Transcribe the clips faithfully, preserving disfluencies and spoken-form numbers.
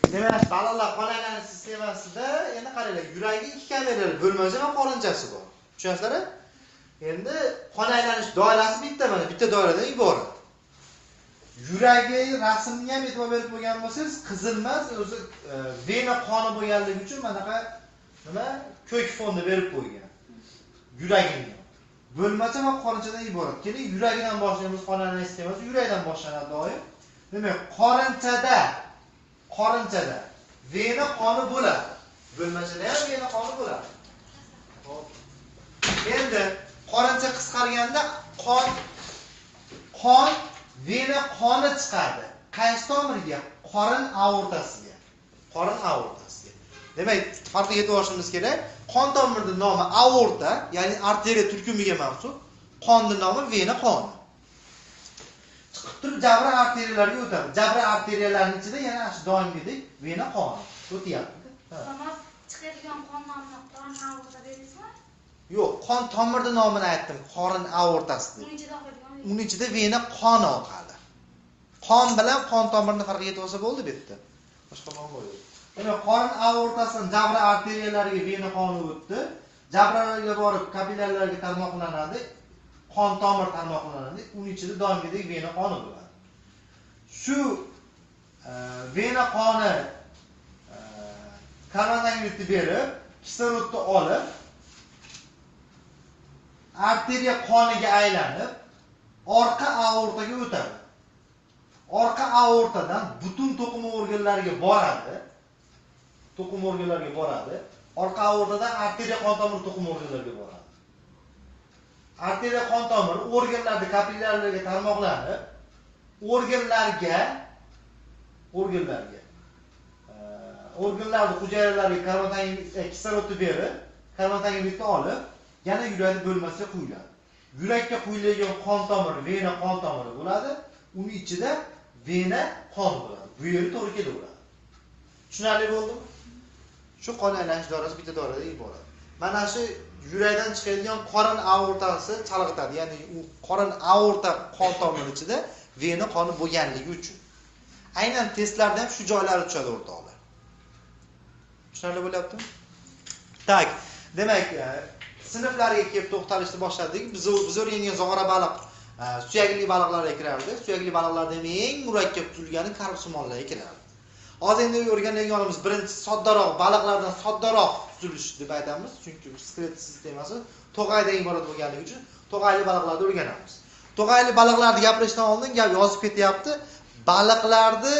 Demak, baliqlar qon aylanish sistemasida endi qaranglar, yuragi ikki kamerali bo'lmacha va qorinchasi bor. Tushunasizlar? Endi qon aylanish doirasi bitta mana, bitta doiradan iborat. Yuragi rasmga ham e'tibor berib qo'ygan bo'lsangiz, qizilmas, o'zi vena qoni bo'lganligi uchun manaqa nima ko'k fonni berib qo'ygan. Yuragini bo'lmacha va qorinchadan iborat. Keling, yuragidan boshlaymiz. Qon aylanish sistemasi yurakdan boshlanadi doim. Demak, qorinchada qorinchada vena qoni bo'ladi. Bo'lmachada ham vena qoni bo'ladi. Xo'p. Endi qorincha qisqarganda qon qon vena qoni chiqadi. Qaysi tomirga? Qorin aortasiga. Qorin aortasiga. Demak, farqi yetib olishimiz kerak. Qon tomirining nomi aorta, ya'ni arteriya turkumiga mansub. Qonning nomi vena qoni. Chiqib turib jabra arteriyalarga o'tadi. Jabra arteriyalarining ichida yana shu doimgidek vena qoni o'tyapti. Namoz chiqadigan qon nomini qorin aorta deysizmi? Yo'q, qon tomirining nomini aytdim, qorin aortasi deb. Uning ichida oqadigan. Uning ichida vena qoni oqadi. Qon bilan qon tomirining farqi yetib olsa bo'ldi bu yerda. Boshqa nom yo'q. Demak, qorin aortasidan jabra arteriyalariga vena qoni o'tdi. Jabralarga borib kapillyarlarga tarmoqlanadi. Qon tomir tarmoqlanadi. Uning ichida doimgidek vena qoni bo'ladi. Shu e, vena qoni e, koronavirusni berib, kislorodni olib, arteriya qoniga aylanib, orqa aortaga o'tadi. Orqa aortadan butun to'qim organlariga boradi. To'qim organlariga boradi. Orqa aortadan arteriya qon tomiri to'qim organlariga boradi. Arteriya qon tomiri organlarni kapillyarlarga tarmoqlanib, organlarga organlarga organlarning hujayralariga karbondioksid kislorodni berib, karbondioksidni olib, yana yurakni bo'lmasiga quyiladi. Yurakka quyiladigan qon tomiri vena qon tomiri bo'ladi. Uning ichida vena qon bo'ladi. Bu yeri to'g'ri kelaveradi. Tushunarli bo'ldimi? Shu qon aylanish doirasi bitta doiradan iborat. Mana shu yurakdan chiqadigan qorin aortasi chalg'itadi. Ya'ni u qorin aorta qon tomiri ichida vena qoni bo'lganligi uchun. Aynan testlarda ham shu joylari tushadi o'rtoqlar. Tushunarli bo'lyaptimi? Tak. Demak, sinflarga kelib to'xtalishni boshladik. Biz biz o'rgangan zog'ora baliq, suyakli baliqlarga kirardi. Suyakli baliqlardan eng murakkab tuzilgani karpsimonlarga kirardi. Hozir endi o'rganayotganimiz birinchi soddaroq baliqlardan soddaroq tuzilish deb aytamiz, chunki skelet sistemasi to'g'aydan iborat bo'lganligi uchun to'g'ayli baliqlarni o'rganamiz. To'g'ayli baliqlarni gapirishdan oldin gap yozib ketyapti. Baliqlarni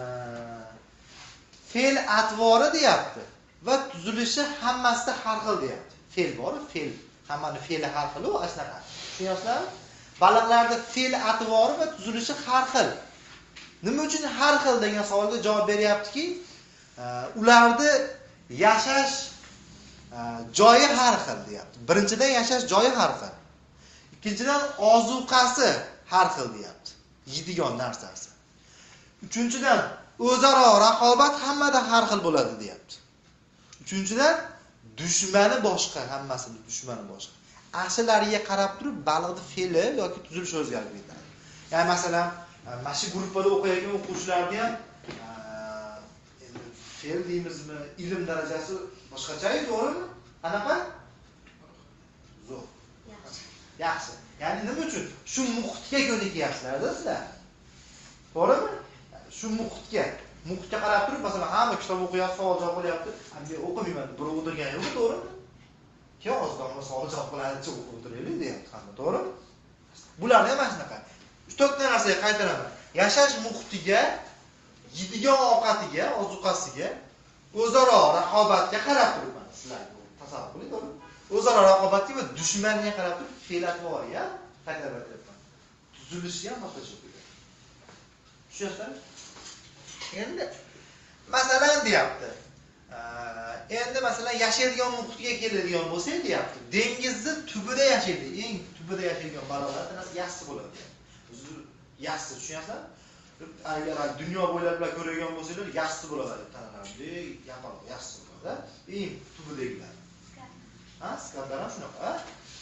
fe'l atvori deyapti va tuzilishi hammasida har xil deyapti. Fe'l bor, fe'l, hammaning fe'li har xil, u asnaqa. Tushunyapsizlarmi? Baliqlarda fe'l atvori va tuzilishi har xil. Nima uchun har xil degan savolga javob beryaptiki, ularda yashash joyi har xil deyapti. Birinchidan yashash joyi har xil. Ikkinchidan ozuqasi har xil deyapti. Yeydigan narsasi. Uchinchidan o'zaro raqobat hammada har xil bo'ladi deyapti. Uchinchidan dushmani boshqa, hammasining dushmani boshqa. Ashlariga qarab turib baliqning fe'li yoki tuzilishi o'zgarib ketadi. Ya'ni masalan, mana shu gruppada o'qiyotgan o'quvchilarga ham endi fe'l deymizmi, ilm darajasi boshqacha-yu, to'g'rimi? Qanaqa? Zo'r. Yaxshi. Yaxshi. Ya'ni nima uchun? Shu muhitga ko'nikyapsizlar-da sizlar. To'g'rimi? Shu muhitga, muhitga qarab turib, masalan, hamma kitob o'qiyapti, savol javob qilyapti. Men o'qimayman, birov o'tirgani yo'q, to'g'rimi? Kim ozdan savol javob qiladi, o'qib o'tiraylik deyapti hamma, to'g'rimi? Bularni ham mana shunaqa. uch to'rtta narsaga qaytaraman. Yashash muhitiga, yeydigan ovqatiga, ozuqasiga, o'zaro raqobatga qarab turibman sizlarga. Tasavvur qiling, to'g'rimi? O'zaro raqobatga va dushmanga qarab turib fe'l-atvoriga qaytarib aytyapman. Tuzilishi ham boshqacha bo'ladi. Tushunyapsizlarmi? Endi masalan deyapti. Endi masalan yashaydigan muhitga keladigan bo'lsak deyapti. Dengizning tubida yashaydi, eng tubida yashaydigan baliqlar tanasi yassi bo'ladi. Yassi, tushunyapsizlar? Agar dunyo bo'ylab ko'radigan bo'lsanglar, yassi bo'ladi tanalaridek, yapon yassi bo'ladi. Eng tubidagilar. Ha, skatlar ham shunaqa.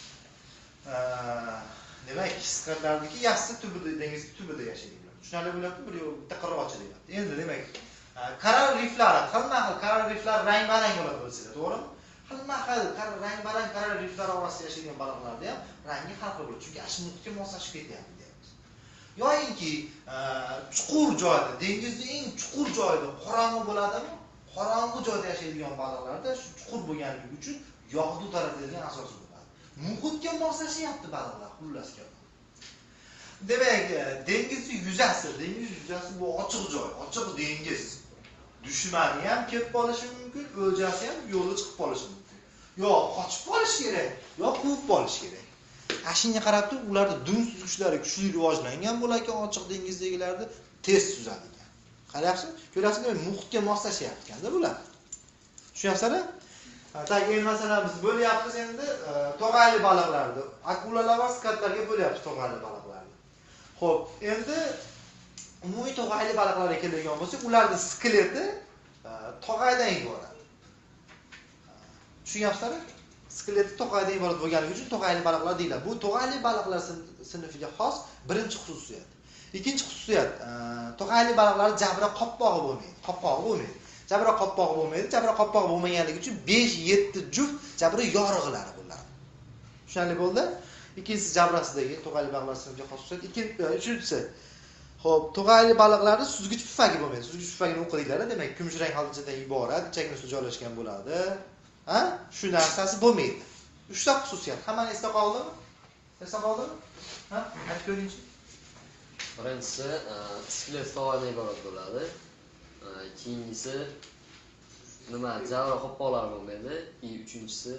Demak, skatlarniki yassi tubida, dengiz tubida yashaydilar. Tushunarli bo'lyapti, bir bitta qirg'oqchi deyapti. Endi demak, Karar riflari, xilma-xil karar riflar rang-barang bo'ladi bilsizlar, to'g'rimi? Xilma-xil rang-barang karar riflar orasida yashagan baliqlarda ham rangi har xil bo'ladi, chunki ash muhitga moslashib ketyapti deyapmiz. Yo'inki chuqur joyda, dengizning eng chuqur joyida qorong'i bo'ladimi? Qorong'i joyda yashaydigan baliqlarda shu chuqur bo'lganligi uchun yog'du taratadigan asosi bo'ladi. Muhitga moslashyapti baliqlar, xullas gap. Demak, dengizning yuzasi, dengiz yuzasi bu ochiq joy, ochiq dengiz. Dushmani ham kelib qolishi mumkin, o'ljasi ham yo'lga chiqib qolishi mumkin. Yo qochib qolish kerak, yo quvib qolish kerak. Ashunga qarab turib, ularda dum suzishlari kuchli rivojlangan bo'larkan, ochiq dengizdagilarda tez suzadigan. Qarayapsiz? Ko'rasizmi, muhitga moslashyapti-da bular. Tushunyapsizlar? Tak, endi masalan biz bo'lyapmiz endi tog'ayli baliqlarni, akulalar va skatlarga bo'lyapmiz tog'ayli baliqlarni. Xo'p, endi umumiy tog'ayli baliqlarga keladigan bo'lsak, ularning skeleti tog'aydan iborat. Tushunyapsizlar? Skeleti tog'aydan iborat bo'lganligi uchun tog'ayli baliqlar deyiladi. Bu tog'ayli baliqlar sinfiga xos birinchi xususiyat. Ikkinchi xususiyat, tog'ayli baliqlar jabra qoppog'i bo'lmaydi. Qoppog'i bo'lmaydi. Jabra qoppog'i bo'lmaydi. Jabra qoppog'i bo'lmaganligi uchun besh yetti juft jabra yorug'lari bo'ladi. Tushunarli bo'ldi? Ikkinchisi jabrasidagi tog'ayli baliqlar sinfiga xos xususiyat. Ikkinchi, uchinchisi Xo'p, tog'ayli baliqlarda suzgich pufagi bo'lmaydi. Suzgich pufagini o'qidinglar, demak, kumush rang xaltachadan iborat, ichak ustida joylashgan bo'ladi. Ha? Shu narsasi bo'lmaydi. uchta xususiyat. Hammani esda qoldimi? Esda qoldimi? Ha? Aytib ko'ringchi. Birinchisi, skelet tog'aydan iborat bo'ladi. Keyingisi nima, javra qopqoqlar bo'lmaydi. Uchinchisi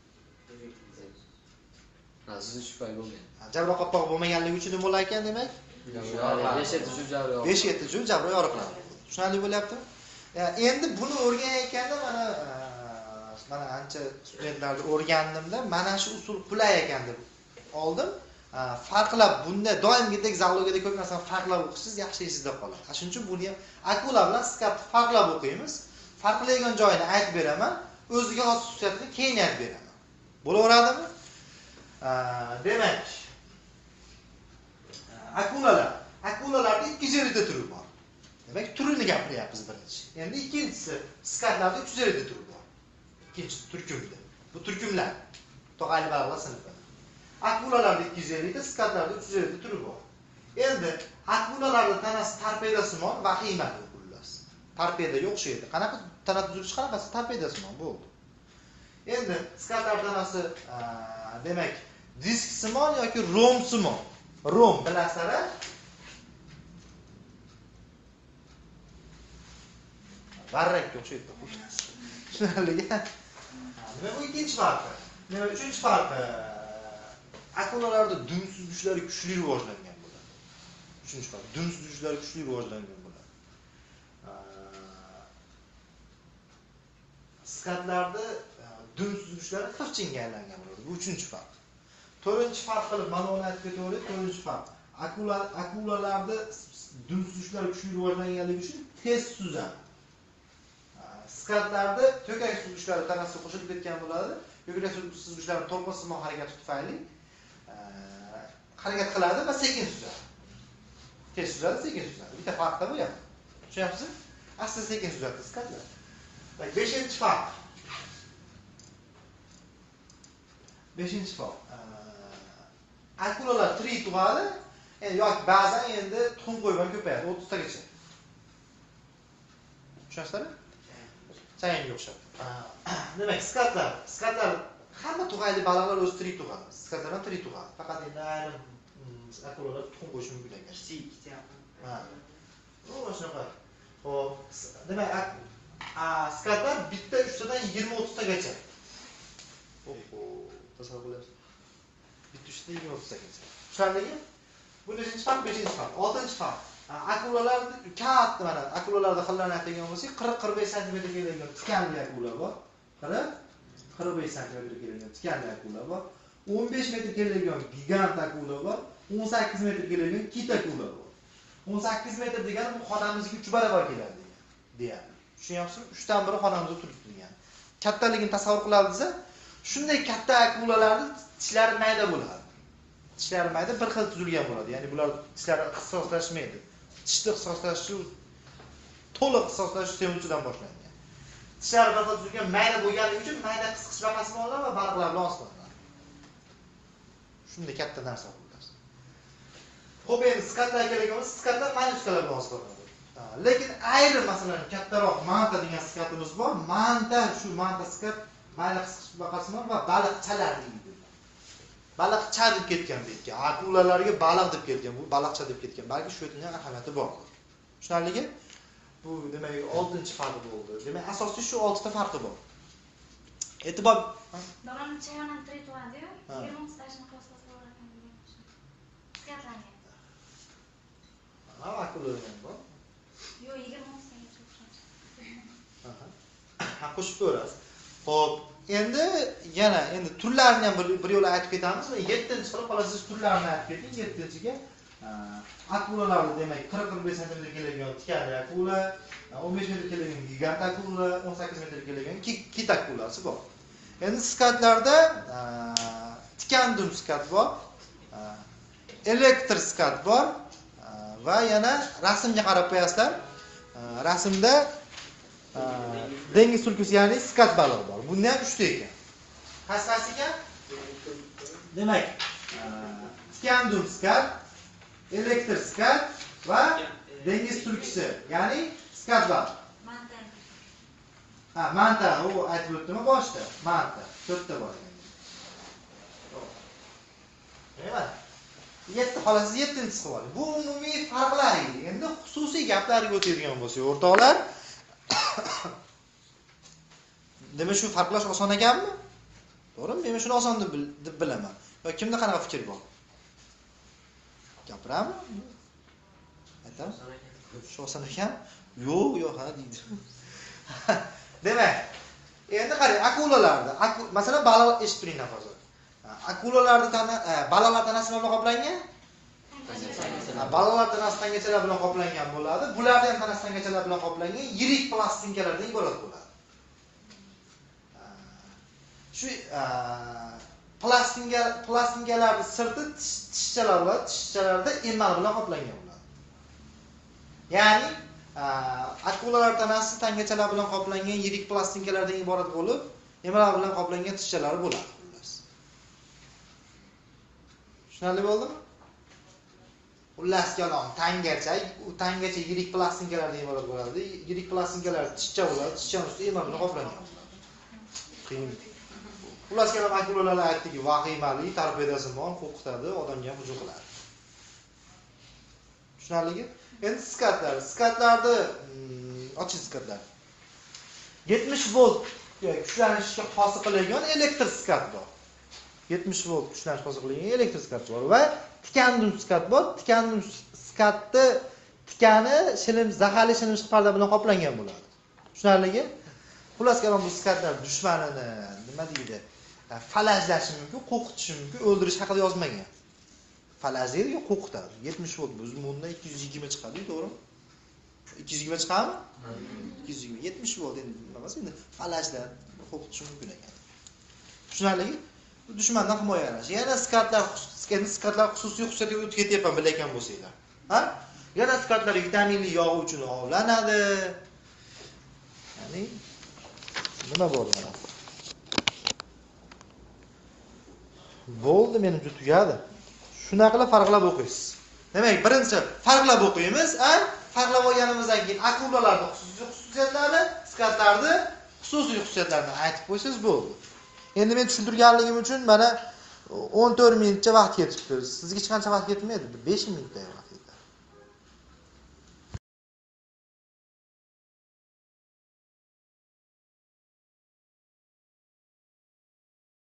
ha, suzgich pufagi bo'lmaydi. Javra qopqog'i bo'lmaganligi uchun nima bo'lar ekan, demak? besh yetti juft jabra yoriqlar. Tushunarli bo'lyaptimi? Endi buni o'rganayotganda mana mana ancha studentlarni o'rgandimda, mana shu usul qulay ekan deb oldim. Farqlab bunda doimgidek zalogida ko'p narsani farqlab o'qishsiz yaxshi esingizda qoladi. Shuning uchun buni ham akula bilan skatni farqlab o'qiymiz. Farqlaydigan joyini aytib beraman, o'ziga xos xususiyatini keyin aytib beraman. Bo'laveradimi? Demak, akulalar. Akulalarda ikki yuz ellik ta turi bor. Demak, turini gapiryapmiz birinchi. Endi ikkinchisi, skatlarda uch yuz ellik ta turi bor. Ikkinchi turkumda. Bu turkumlar. Tog'ayli baliqlar sinfi. Akulalarda ikki yuz ellik ta, skatlarda uch yuz ellik ta turi bor. Endi akulalarda tanasi torpedasimon vahimali xullas. Torpedaga o'xshaydi. Qanaqa tana tuzilishi qanaqasi torpedasimon bo'ldi. Endi skatlar tanasi demak, disksimon yoki romsimon. Rom bilasizlar? Varrakka o'xshaydi. Tushunarli. Nima bu ikkinchi farqi? Nima uchinchi farqi? Akulalarda dum suzgichlari kuchli rivojlangan bo'ladi. Uchinchi farq, dum suzgichlari kuchli rivojlangan bo'ladi. Skatlarda dum suzgichlari xirchinga aylangan bo'ladi. Bu uchinchi farq. To'rtinchi farq qilib mana uni aytib ketaverdik. To'rtinchi farq. Akula akulalarda dum suzgichlari kuchli rivojlanganligi uchun tez suzadi. Skatlarda to'kak suzgichlari tanasiga qo'shilib ketgan bo'ladi. To'kak suzgichlari to'lqinsimon harakati tufayli harakat qiladi va sekin suzadi. Tez suzadi, sekin suzadi. Bitta farqda bu ham. Tushunyapsizmi? Asta sekin suzadi skatlar. Bak, beshinchi farq. beshinchi farq. Akulalar tri tug'adi, endi yoki ba'zan endi tuxum qo'ygan ko'payadi, o'ttiz tagacha. Tushunasizlarmi? Chayonga o'xshab. Demak, skatlar, skatlar hamma tug'ayli baliqlar o'z tri tug'adi. Skatlar ham tri tug'adi. Faqat endi ayrim akulalar tuxum qo'yishi mumkin ekan. Ha. O, shunaqa. Xo'p, demak, skatlar bitta uchtadan yigirma o'ttiz tagacha. Oho, tasavvur qilyapsiz. Bitta uchta yigirma o'ttiz tagacha. Tushunarlimi? Bu nechinchi farq, beshinchi farq. oltinchi farq. Akulalar katta mana akulalarda xillarni aytadigan bo'lsak, qirq qirq besh santimetr keladigan tikanli akula bor. qirq qirq besh santimetr keladigan tikanli akula bor. o'n besh metr keladigan gigant akula bor. o'n sakkiz metr keladigan kit akula bor. o'n sakkiz metr degani bu xonamizga uch barobar keladi degan. Deyapti. Tushunyapsizmi? uch dan biri xonamizda turibdi degan. Kattaligini tasavvur qilamiz-a? Shunday katta akulalarning tishlari mayda bo'ladi. Tishlari mayda bir xil tuzilgan bo'ladi. Ya'ni bular tishlari ixtisoslashmaydi. Tishni ixtisoslashishi to'liq ixtisoslash sevuvchidan boshlangan. Tishlarida tuzilgan mayda bo'lganligi uchun mayda qisqish vaqasini olinadi va baliqlar bilan oziqlanadi. Shunday katta narsa bo'ladi. Xo'p, endi skatlarga kelganmiz, skatlar mollyuskalar bilan oziqlanadi. Lekin ayrim masalan kattaroq manta degan skatimiz bor. Manta shu manta skat mayda qisqish vaqasi bor va baliqchalar deydi. Baliqcha deb ketgan bu yerga. Akulalarga baliq deb ketgan. Bu baliqcha deb ketgan. Balki shu yerning ahamiyati bor. Tushunarligi? Bu demak oltinchi farqi bo'ldi. Demak asosiy shu oltita farqi bor. E'tibor. Davron chayonam trituadiyo. yigirma stajni qiyoslasa bo'larkan degan. Skatlarga. Ha, akulalar ham bor. Yo'q, yigirma stajga. Aha. Ha, qo'shib ko'rasiz. Xo'p, endi yana endi turlarini ham bir yo'la aytib ketamiz. yettinchi qilib qolasiz turlarini aytib keting. yettinchiga akulalarni demak qirq qirq besh santimetr keladigan tikani akula, o'n besh metr keladigan gigant akula, o'n sakkiz metr keladigan kit akulasi bor. Endi skatlarda tikandum skat bor, elektr skat bor va yana rasmga qarab qo'yasizlar. Rasmda dengiz tulkisi ya'ni skat balig'i bor. Bunda ham uchta ekan. Qaysi qaysi ekan? Demak, tikandum skat, elektr skat va dengiz tulkisi, ya'ni skat balig'i. Manta. Ha, manta, u aytib o'tdimmi boshda? Manta, to'rtta bor ekan. Nima? yetti xolasiz yettinchi qilib oling. Bu umumiy farqlar edi. Endi xususiy gaplarga o'tadigan bo'lsak, o'rtoqlar, demak shu farqlash oson ekanmi? To'g'rimi? Men shuni oson deb bilaman. Yoki kimda qanaqa fikr bor? Gapirami? Aytamiz? Shu oson ekan? Yo'q, yo'q, ha deydi. Demak, endi qarang, akulalarda, masalan, baliq eshitib turinglar hozir. Akulalarda tana, baliqlar tanasi bilan qoplangan? Baliqlar tanasi tangachalar bilan qoplangan bo'ladi. Bularda ham tanasi tangachalar bilan qoplangan yirik plastinkalardan iborat bo'ladi. Shu plastinka plastinkalarning sirti tishchalar bilan, tishchalarda emal bilan qoplangan bo'ladi. Ya'ni akulalar tanasi tangachalar bilan qoplangan yirik plastinkalardan iborat bo'lib, emal bilan qoplangan tishchalari bo'ladi. Tushunarli bo'ldimi? Xullas kalom, tangacha, u tangacha yirik plastinkalardan iborat bo'ladi. Yirik plastinkalar tishcha bo'ladi, tishchaning ustida emal bilan qoplangan. Qiyin. Xullas kalom akulalar aytdiki, vahimali, torpedosimon qo'rqitadi, odamga ham hujum qiladi. Tushunarligi? Endi skatlar, skatlarni ochiq skatlar. yetmish volt kuchlanishga hosil qiladigan elektr skat bor. yetmish volt kuchlanish hosil qiladigan elektr skat bor va tikandum skat bor. Tikandum skatni tikani shilim, zaharli shilimshiq parda bilan qoplangan bo'ladi. Tushunarligi? Xullas kalom bu skatlar dushmanini nima deydi? Falajlashi mumkin, qo'rqitishi mumkin, o'ldirish haqida yozmagan. Falajlaydi yoki qo'rqitadi. yetmish volt bu bundan ikki yuz yigirma chiqadi, to'g'rimi? ikki yuz yigirma chiqadimi? ikki yuz yigirma, yetmish volt endi emas, endi falajlar qo'rqitishi mumkin ekan. Tushunarligi? Dushmandan himoyalanish. Yana skatlar, endi skatlar xususiy xususiyatiga o'tib ketyapman bilakan bo'lsanglar. Ha? Yana skatlar vitaminli yog' uchun ovlanadi. Ya'ni nima bor mana? Bo'ldi, menimcha tugadi. Shunaqa qilib farqlab o'qiysiz. Demak, birinchi farqlab o'qiymiz, a? Farqlab olganimizdan keyin akulalarning xususiy xususiyatlari, skatlarning xususiy xususiyatlarini aytib qo'ysangiz bo'ldi. Endi men tushuntirganligim uchun mana o'n to'rt minutcha vaqt ketibdi. Sizga hech qancha vaqt ketmaydi, besh minutda vaqt.